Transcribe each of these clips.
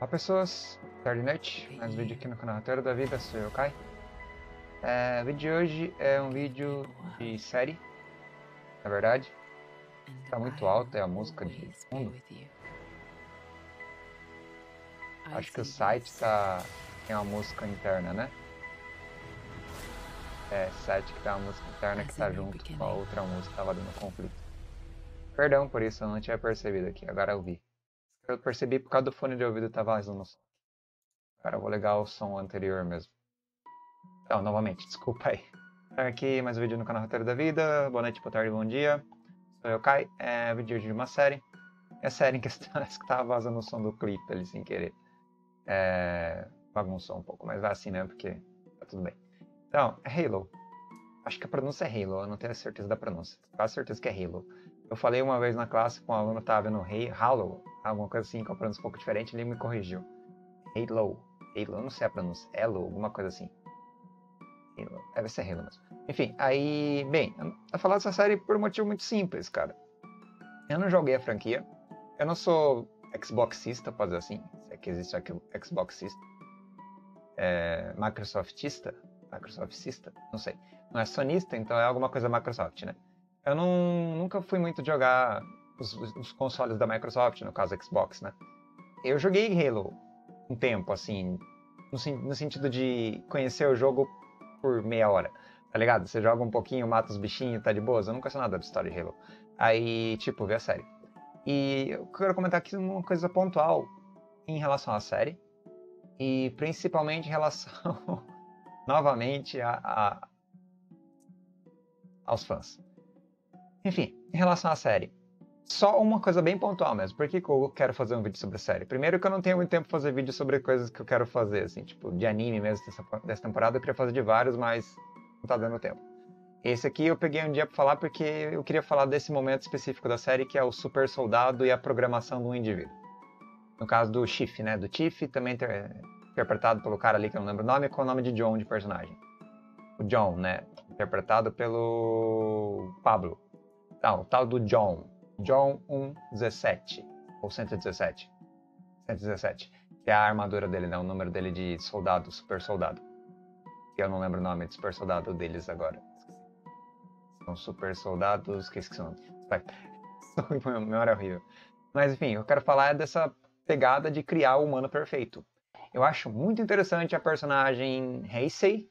Olá pessoas, tarde e noite, mais um vídeo aqui no canal Roteiro da Vida, sou eu, Kai. O vídeo de hoje é um vídeo de série, na verdade. Tá muito alto, é a música de fundo. Acho que o site tem uma música interna, né? Site que tem uma música interna que tá junto com a outra música que tava dando conflito. Perdão por isso, eu não tinha percebido aqui, agora eu vi. Eu percebi por causa do fone de ouvido tava vazando o som. Agora eu vou ligar o som anterior mesmo. Então, novamente, desculpa aí. Aqui mais um vídeo no canal Roteiro da Vida. Boa noite, boa tarde, bom dia. Sou eu, Kai. Vídeo de uma série. É a série em questão que tava vazando o som do clipe ali sem querer. Bagunçou um pouco, mas vai assim mesmo, porque tá tudo bem. Então, é Halo. Acho que a pronúncia é Halo, eu não tenho certeza da pronúncia. Quase certeza que é Halo. Eu falei uma vez na classe com um aluno que tava vendo Halo, alguma coisa assim, com a pronúncia um pouco diferente, ele me corrigiu. Halo, eu não sei a pronúncia. Halo, alguma coisa assim. Deve ser Halo mesmo. Enfim, aí... Bem, eu falar dessa série por um motivo muito simples, cara. Eu não joguei a franquia. Eu não sou Xboxista, pode dizer assim. Se é que existe aqui Xboxista. Microsoftista? Não sei. Não é sonista, então é alguma coisa Microsoft, né? Eu nunca fui muito de jogar os consoles da Microsoft, no caso Xbox, né? Eu joguei Halo um tempo, assim... No sentido de conhecer o jogo por meia hora, tá ligado? Você joga um pouquinho, mata os bichinhos, tá de boas. Eu nunca sei nada da história de Halo. Aí, tipo, vê a série. E eu quero comentar aqui uma coisa pontual em relação à série. E principalmente em relação, novamente, aos fãs. Enfim, em relação à série. Só uma coisa bem pontual mesmo. Por que eu quero fazer um vídeo sobre a série? Primeiro que eu não tenho muito tempo pra fazer vídeo sobre coisas que eu quero fazer, assim, tipo, de anime mesmo dessa temporada. Eu queria fazer de vários, mas não tá dando tempo. Esse aqui eu peguei um dia pra falar porque eu queria falar desse momento específico da série, que é o super soldado e a programação do indivíduo. No caso do Chief, né? Do Chief, também interpretado pelo cara ali que eu não lembro o nome, com o nome de John de personagem. O John, né? Interpretado pelo Pablo. Não, o tal do John. John 117, ou 117. 117, que é a armadura dele, né? O número dele de soldado, super soldado. Que eu não lembro o nome de super soldado deles agora. São super soldados, que esqueci o nome. Minha memória é horrível. Mas enfim, eu quero falar dessa pegada de criar o humano perfeito. Eu acho muito interessante a personagem Heisei,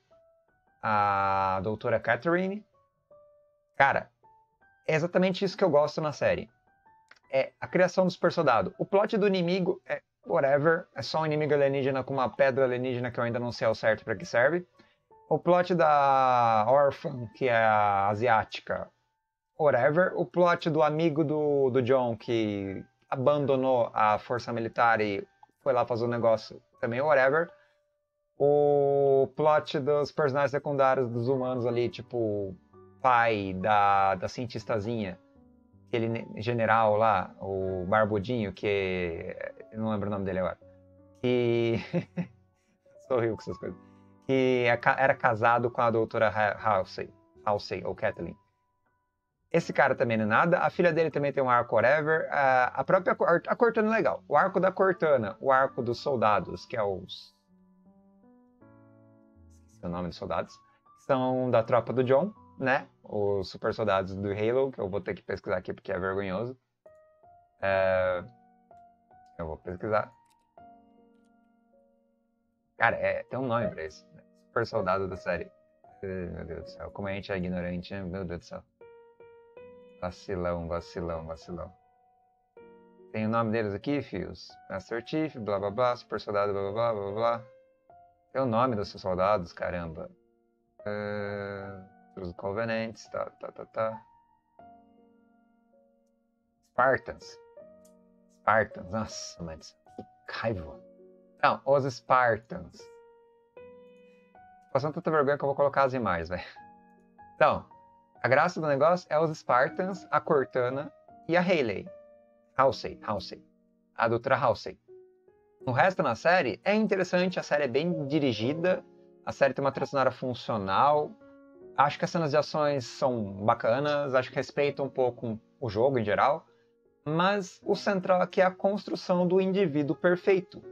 a doutora Catherine. Cara, é exatamente isso que eu gosto na série. É a criação do super soldado. O plot do inimigo é whatever. É só um inimigo alienígena com uma pedra alienígena que eu ainda não sei ao certo para que serve. O plot da órfã, que é a asiática, whatever. O plot do amigo do John, que abandonou a força militar e foi lá fazer um negócio, também whatever. O plot dos personagens secundários dos humanos ali, tipo pai da cientistazinha, aquele general lá, o Barbudinho, que... eu não lembro o nome dele agora. Que... sorriu com essas coisas. Que era casado com a doutora Halsey, ou Kathleen. Esse cara também não é nada. A filha dele também tem um arco whatever. A própria... a Cortana é legal. O arco da Cortana, o arco dos soldados, que é os... esqueci o nome dos soldados. São da tropa do John, né? Os super soldados do Halo, que eu vou ter que pesquisar aqui porque é vergonhoso. Eu vou pesquisar. Cara, tem um nome pra isso. Super soldado da série. Meu Deus do céu, como a gente é ignorante, né? Meu Deus do céu. Vacilão. Tem o nome deles aqui, fios. Master Chief, blá blá blá, super soldado, blá blá blá blá blá. Tem o nome dos seus soldados, caramba. Os Covenants, tá. Spartans, nossa, mas que raiva. Não, os Spartans. Tô passando tanta vergonha que eu vou colocar as imagens, velho. Então, a graça do negócio é os Spartans, a Cortana e a Halsey. A doutora Halsey. No resto na série, é interessante, a série é bem dirigida, a série tem uma trilha sonora funcional, acho que as cenas de ações são bacanas, acho que respeitam um pouco o jogo em geral, mas o central aqui é a construção do indivíduo perfeito.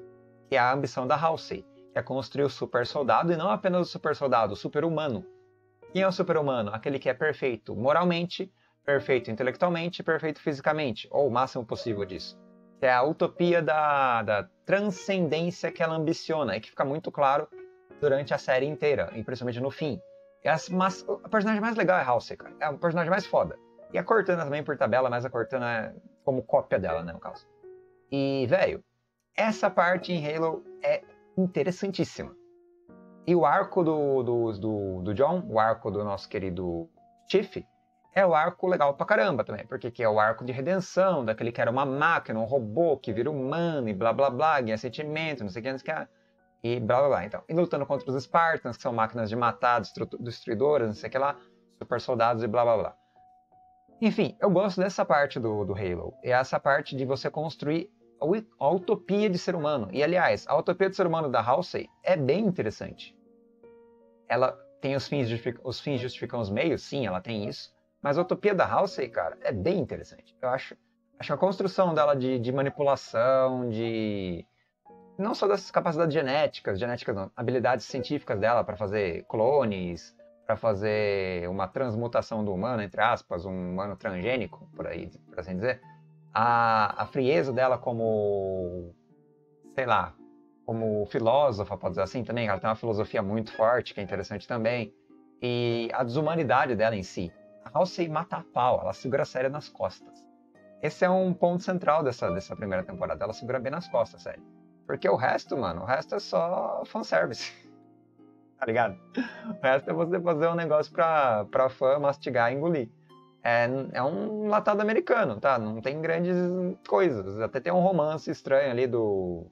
que é a ambição da Halsey, que é construir o super soldado, e não apenas o super soldado, o super humano. Quem é o super humano? Aquele que é perfeito moralmente, perfeito intelectualmente, perfeito fisicamente, ou o máximo possível disso. Que é a utopia da transcendência que ela ambiciona, e que fica muito claro durante a série inteira, e principalmente no fim. Mas a personagem mais legal é a Halsey, cara. É a personagem mais foda. E a Cortana também por tabela, mas a Cortana é como cópia dela, né, no caso. E, velho, essa parte em Halo é interessantíssima. E o arco do John, o arco do nosso querido Chief, é o arco legal pra caramba também, porque que é o arco de redenção, daquele que era uma máquina, um robô que vira humano e blá blá blá, ganha sentimento, não sei o que, não sei o que, e blá blá blá. Então, e lutando contra os Spartans, que são máquinas de matar, destruidoras, não sei o que lá, super soldados e blá blá blá. Enfim, eu gosto dessa parte do Halo, é essa parte de você construir a utopia de ser humano. E, aliás, a utopia de ser humano da Halsey é bem interessante. Ela tem os fins justificam os meios, sim, ela tem isso. Mas a utopia da Halsey, cara, é bem interessante. Eu acho a construção dela de manipulação, de... não só das capacidades genéticas não, habilidades científicas dela para fazer clones, para fazer uma transmutação do humano, entre aspas, um humano transgênico, por assim dizer. A frieza dela como, sei lá, como filósofa, pode dizer assim também, ela tem uma filosofia muito forte, que é interessante também, e a desumanidade dela em si. A Halsey mata a pau, ela segura a série nas costas. Esse é um ponto central dessa primeira temporada, ela segura bem nas costas a série. Porque o resto, mano, o resto é só fanservice, tá ligado? O resto é você fazer um negócio pra fã mastigar e engolir. É um latado americano, tá? Não tem grandes coisas. Até tem um romance estranho ali do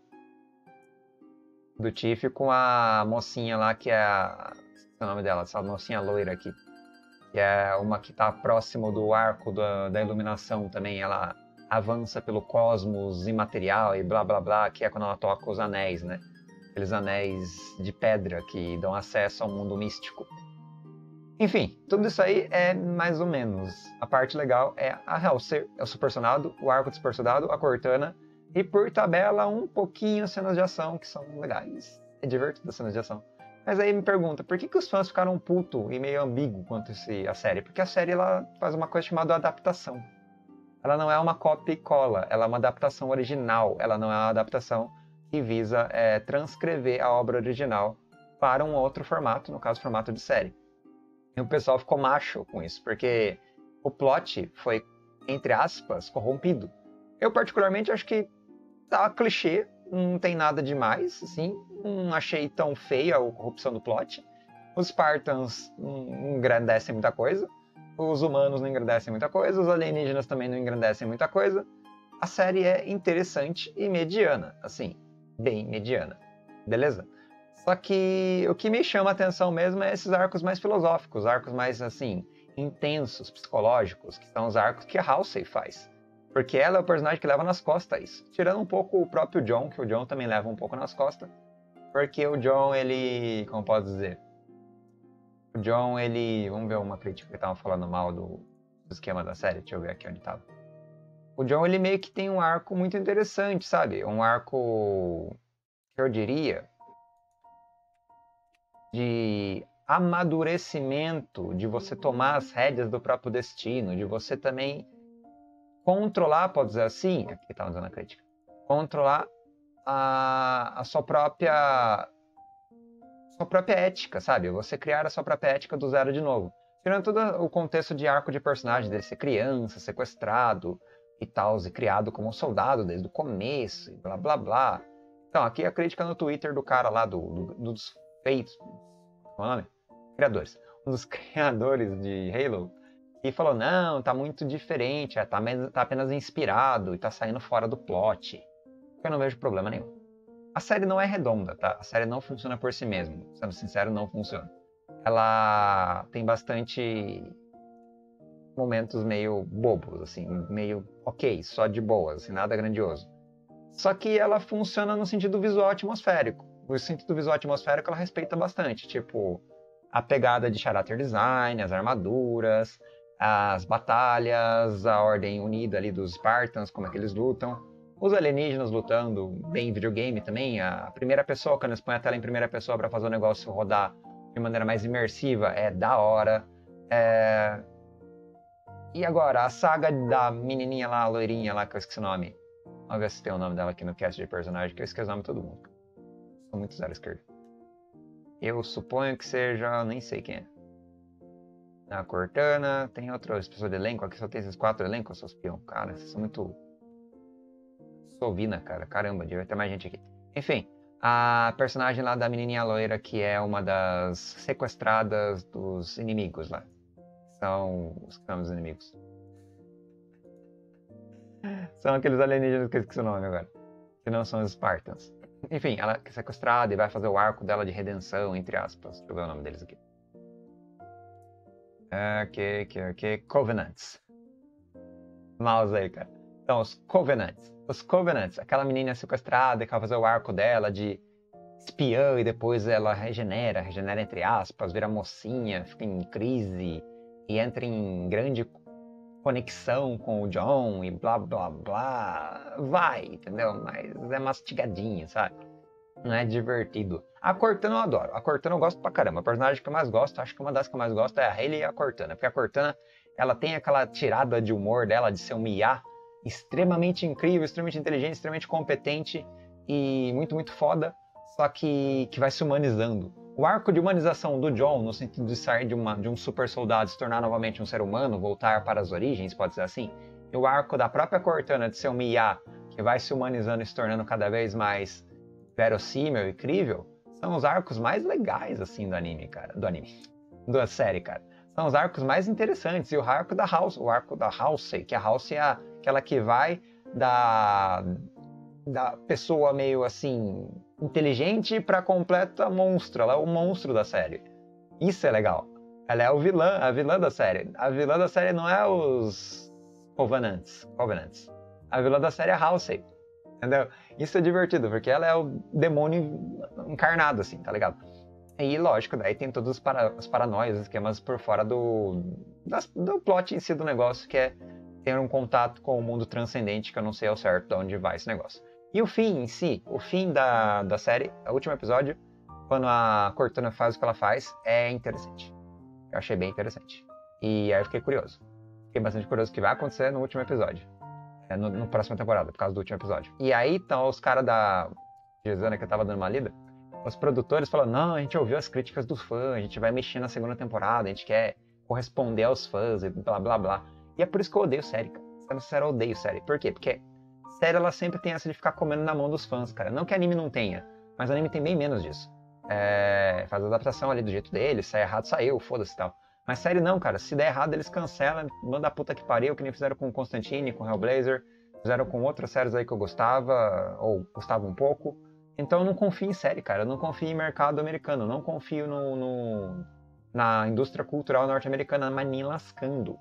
Tiff com a mocinha lá, que é o nome dela, essa mocinha loira aqui. Que é uma que tá próximo do arco da iluminação também. Ela avança pelo cosmos imaterial e blá blá blá, que é quando ela toca os anéis, né? Aqueles anéis de pedra que dão acesso ao mundo místico. Enfim, tudo isso aí é mais ou menos. A parte legal é a Halsey, é o super soldado, o arco do super soldado, a Cortana, e por tabela um pouquinho cenas de ação que são legais. É divertido as cenas de ação. Mas aí me pergunta, por que os fãs ficaram puto e meio ambíguo quanto a série? Porque a série ela faz uma coisa chamada adaptação. Ela não é uma cópia e cola, ela é uma adaptação original, ela não é uma adaptação que visa transcrever a obra original para um outro formato, no caso, formato de série. E o pessoal ficou macho com isso, porque o plot foi, entre aspas, corrompido. Eu, particularmente, acho que tá clichê, não tem nada demais, assim, não achei tão feia a corrupção do plot. Os Spartans não engrandecem muita coisa, os humanos não engrandecem muita coisa, os alienígenas também não engrandecem muita coisa. A série é interessante e mediana, assim, bem mediana, beleza? Só que o que me chama a atenção mesmo é esses arcos mais filosóficos, arcos mais, assim, intensos, psicológicos, que são os arcos que a Halsey faz. Porque ela é o personagem que leva nas costas isso. Tirando um pouco o próprio John, que o John também leva um pouco nas costas. Porque o John, ele... como posso dizer? O John, ele... vamos ver uma crítica que estavam falando mal do esquema da série. Deixa eu ver aqui onde estava. O John, ele meio que tem um arco muito interessante, sabe? Um arco, que eu diria, de amadurecimento, de você tomar as rédeas do próprio destino, de você também controlar, pode dizer assim, aqui está usando a crítica, controlar a sua própria ética, sabe? Você criar a sua própria ética do zero de novo. Tirando todo o contexto de arco de personagem, dele ser criança, sequestrado e tal, e criado como um soldado desde o começo, e blá blá blá. Então, aqui a crítica no Twitter do cara lá, dos feitos, qual é o nome? Criadores. Um dos criadores de Halo, e falou, não, tá muito diferente, tá apenas inspirado e tá saindo fora do plot. Eu não vejo problema nenhum. A série não é redonda, tá? A série não funciona por si mesma. Sendo sincero, não funciona. Ela tem bastante momentos meio bobos, assim, meio ok, só de boas, assim, nada grandioso. Só que ela funciona no sentido visual atmosférico. O sentido visual atmosférico ela respeita bastante, tipo, a pegada de character design, as armaduras, as batalhas, a ordem unida ali dos Spartans, como é que eles lutam. Os alienígenas lutando bem em videogame também. A primeira pessoa, quando eles põem a tela em primeira pessoa para fazer o negócio rodar de maneira mais imersiva, é da hora. E agora, a saga da menininha lá, a loirinha lá, que eu esqueci o nome. Vamos ver se tem o nome dela aqui no cast de personagem, que eu esqueci o nome de todo mundo. Sou muito zero esquerdo. Eu suponho que seja... nem sei quem é. A Cortana, tem outras pessoas de elenco, aqui só tem esses 4 elencos, seus peão. Cara, vocês são muito... Sovina, cara. Caramba, devia ter mais gente aqui. Enfim, a personagem lá da menininha loira, que é uma das sequestradas dos inimigos lá. São os nomes dos inimigos. São aqueles alienígenas que eu esqueci o nome agora. Que não são os Spartans. Enfim, ela é sequestrada e vai fazer o arco dela de redenção, entre aspas. Deixa eu ver o nome deles aqui. Covenants. Mouse aí, cara. Então, os Covenants. Os Covenants, aquela menina sequestrada que vai fazer o arco dela de espiã e depois ela regenera entre aspas, vira mocinha, fica em crise e entra em grande conexão com o John e blá blá blá. Vai, entendeu? Mas é mastigadinho, sabe? Não é divertido. A Cortana eu adoro. A Cortana eu gosto pra caramba. A personagem que eu mais gosto, acho que uma das que eu mais gosto é a Hayley e a Cortana. Porque a Cortana, ela tem aquela tirada de humor dela de ser um IA extremamente incrível, extremamente inteligente, extremamente competente e muito, muito foda. Só que vai se humanizando. O arco de humanização do John, no sentido de sair de um super soldado e se tornar novamente um ser humano, voltar para as origens, pode ser assim. E o arco da própria Cortana de ser uma IA que vai se humanizando e se tornando cada vez mais verossímil e crível, são os arcos mais legais, assim, do anime, cara. Da série, cara. São os arcos mais interessantes. E o arco da Halsey, que a Halsey é aquela que vai da pessoa meio, assim, inteligente pra completa monstro. Ela é o monstro da série. Isso é legal. Ela é a vilã da série. A vilã da série não é os Covenants. A vilã da série é a Halsey. Entendeu? Isso é divertido, porque ela é o demônio encarnado, assim, tá ligado? E lógico, daí tem todos os paranoias, os esquemas por fora do plot em si do negócio, que é ter um contato com o mundo transcendente, que eu não sei ao certo de onde vai esse negócio. E o fim em si, o fim da série, o último episódio, quando a Cortana faz o que ela faz, é interessante. Eu achei bem interessante. E aí eu fiquei curioso. Fiquei bastante curioso o que vai acontecer no último episódio. No próxima temporada, por causa do último episódio. E aí, então, os caras da Gisana, que eu tava dando uma lida, os produtores falaram, não, a gente ouviu as críticas dos fãs, a gente vai mexer na segunda temporada, a gente quer corresponder aos fãs e blá, blá, blá. E é por isso que eu odeio série, cara. Sendo sincero, eu odeio série. Por quê? Porque série, ela sempre tem essa de ficar comendo na mão dos fãs, cara. Não que anime não tenha, mas anime tem bem menos disso. Faz a adaptação ali do jeito deles, sai errado, saiu, foda-se e tal. Mas série não, cara. Se der errado, eles cancelam, manda a puta que pariu, que nem fizeram com Constantine, com Hellblazer, fizeram com outras séries aí que eu gostava, ou gostava um pouco. Então eu não confio em série, cara. Eu não confio em mercado americano, eu não confio na indústria cultural norte-americana, mas nem lascando.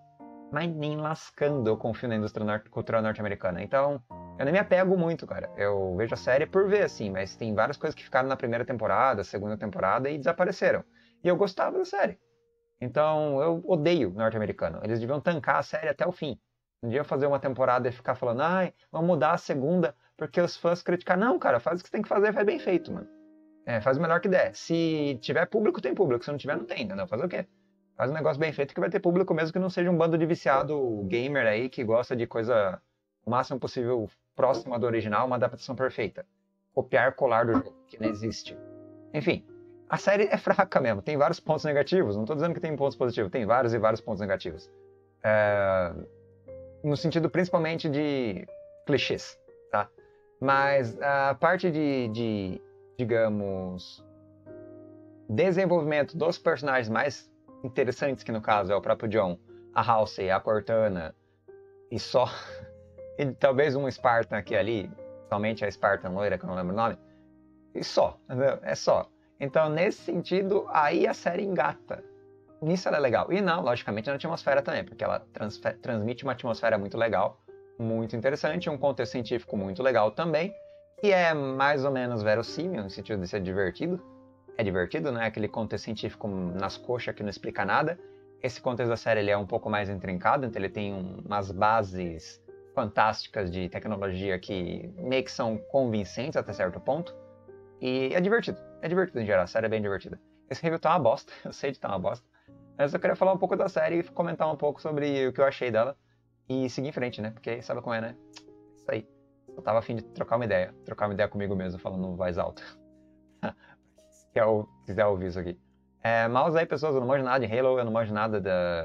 Eu confio na indústria cultural norte-americana. Então, eu nem me apego muito, cara. Eu vejo a série por ver, assim, mas tem várias coisas que ficaram na primeira temporada, segunda temporada e desapareceram. E eu gostava da série. Então, eu odeio norte-americano. Eles deviam tancar a série até o fim. Não deviam fazer uma temporada e ficar falando, ai, vamos mudar a segunda, porque os fãs criticaram. Não, cara, faz o que você tem que fazer, faz bem feito, mano. Faz o melhor que der. Se tiver público, tem público. Se não tiver, não tem, entendeu? Fazer o quê? Faz um negócio bem feito que vai ter público mesmo, que não seja um bando de viciado gamer aí que gosta de coisa o máximo possível próxima do original, uma adaptação perfeita. Copiar, colar do jogo, que não existe. Enfim, a série é fraca mesmo, tem vários pontos negativos, não tô dizendo que tem pontos positivos, tem vários e vários pontos negativos. No sentido principalmente de clichês, tá? Mas a parte de digamos, desenvolvimento dos personagens mais interessantes, que no caso é o próprio John, a Halsey, a Cortana, e só... e talvez um Spartan aqui ali, somente a Spartan loira, que eu não lembro o nome, e só, entendeu? É só. Então, nesse sentido, aí a série engata. Nisso ela é legal. E não, logicamente, na atmosfera também, porque ela transmite uma atmosfera muito legal, muito interessante, um contexto científico muito legal também, que é mais ou menos verossímil, no sentido de ser divertido. É divertido, não é aquele contexto científico nas coxas que não explica nada. Esse contexto da série ele é um pouco mais intrincado, então ele tem umas bases fantásticas de tecnologia que meio que são convincentes até certo ponto. E é divertido em geral, a série é bem divertida. Esse review tá uma bosta, eu sei que tá uma bosta. Mas eu queria falar um pouco da série e comentar um pouco sobre o que eu achei dela. E seguir em frente, né? Porque sabe como é, né? Isso aí. Eu tava a fim de trocar uma ideia comigo mesmo, falando em voz alta. Se quiser ouvir isso aqui. Mas aí, pessoas, eu não manjo nada de Halo, eu não manjo nada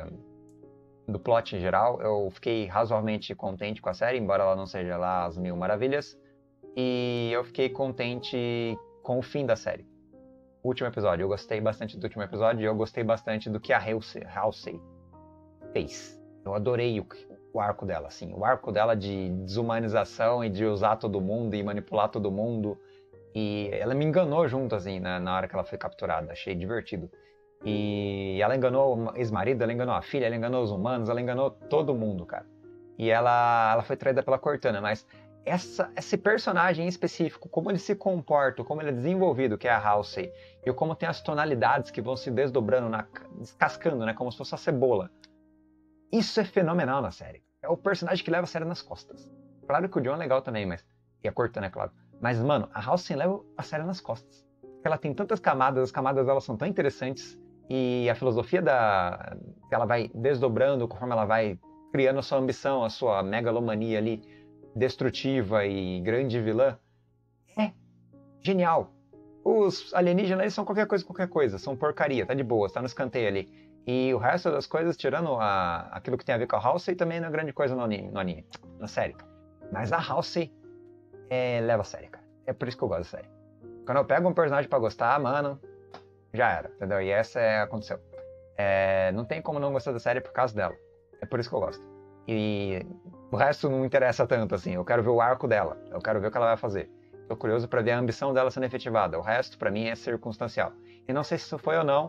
do plot em geral. Eu fiquei razoavelmente contente com a série, embora ela não seja lá as mil maravilhas. E eu fiquei contente com o fim da série. O último episódio, eu gostei bastante do último episódio e eu gostei bastante do que a Halsey fez. Eu adorei o arco dela, assim. O arco dela de desumanização e de usar todo mundo e manipular todo mundo. E ela me enganou junto, assim, na hora que ela foi capturada. Achei divertido. E ela enganou o ex-marido, ela enganou a filha, ela enganou os humanos, ela enganou todo mundo, cara. E ela foi traída pela Cortana, mas esse personagem em específico, como ele se comporta, como ele é desenvolvido, que é a Halsey, e como tem as tonalidades que vão se desdobrando, descascando, né, como se fosse a cebola. Isso é fenomenal na série. É o personagem que leva a série nas costas. Claro que o John é legal também, mas... E a Cortana, é claro. Mas, mano, a Halsey leva a série nas costas. Porque ela tem tantas camadas, as camadas dela são tão interessantes, e a filosofia que ela vai desdobrando conforme ela vai criando a sua ambição, a sua megalomania ali, destrutiva e grande vilã, é genial. Os alienígenas eles são qualquer coisa, são porcaria, tá de boa, tá no escanteio ali. E o resto das coisas, tirando aquilo que tem a ver com a Halsey, também não é grande coisa no anime, na série. Mas a Halsey leva a série, cara. É por isso que eu gosto da série. Quando eu pego um personagem pra gostar, mano, já era, entendeu? E aconteceu. Não tem como não gostar da série por causa dela. É por isso que eu gosto. E o resto não interessa tanto, assim. Eu quero ver o arco dela. Eu quero ver o que ela vai fazer. Tô curioso pra ver a ambição dela sendo efetivada. O resto, pra mim, é circunstancial. E não sei se isso foi ou não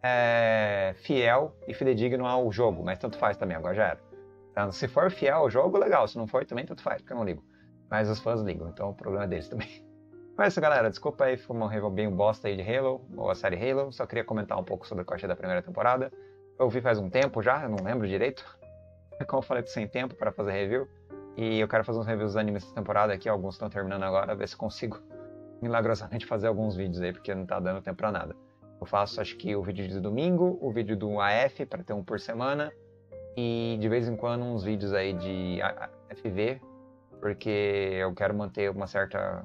fiel e fidedigno ao jogo, mas tanto faz também, agora já era. Então, se for fiel ao jogo, legal. Se não for, também tanto faz, porque eu não ligo. Mas os fãs ligam, então o problema é deles também. Mas é isso, galera. Desculpa aí, foi uma review bem bosta aí de Halo, ou a série Halo. Só queria comentar um pouco sobre o que eu achei da primeira temporada. Eu vi faz um tempo já, eu não lembro direito. Como eu falei, tô sem tempo para fazer review. E eu quero fazer uns reviews dos animes dessa temporada aqui, alguns estão terminando agora, ver se consigo milagrosamente fazer alguns vídeos aí, porque não tá dando tempo pra nada. Eu faço, acho que o vídeo de domingo, o vídeo do AF, para ter um por semana, e de vez em quando uns vídeos aí de FV, porque eu quero manter uma certa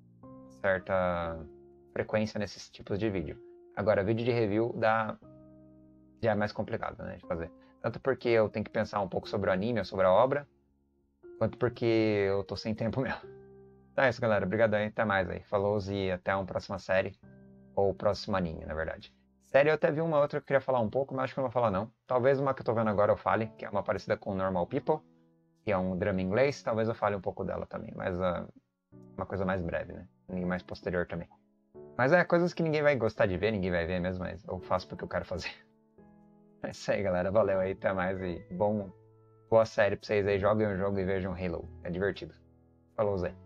frequência nesses tipos de vídeo. Agora, vídeo de review já é mais complicado, né, de fazer. Tanto porque eu tenho que pensar um pouco sobre o anime ou sobre a obra, quanto porque eu tô sem tempo mesmo. Então é isso, galera. Obrigado aí. Até mais aí. Falou e até uma próxima série. Ou próximo anime, na verdade. Série eu até vi uma outra que eu queria falar um pouco, mas acho que eu não vou falar não. Talvez uma que eu tô vendo agora eu fale, que é uma parecida com Normal People, que é um drama inglês. Talvez eu fale um pouco dela também, mas uma coisa mais breve, né? E mais posterior também. Mas coisas que ninguém vai gostar de ver, ninguém vai ver mesmo, mas eu faço porque eu quero fazer. É isso aí, galera. Valeu aí, até mais e boa série pra vocês aí. Joguem o jogo e vejam Halo. É divertido. Falou, Zé.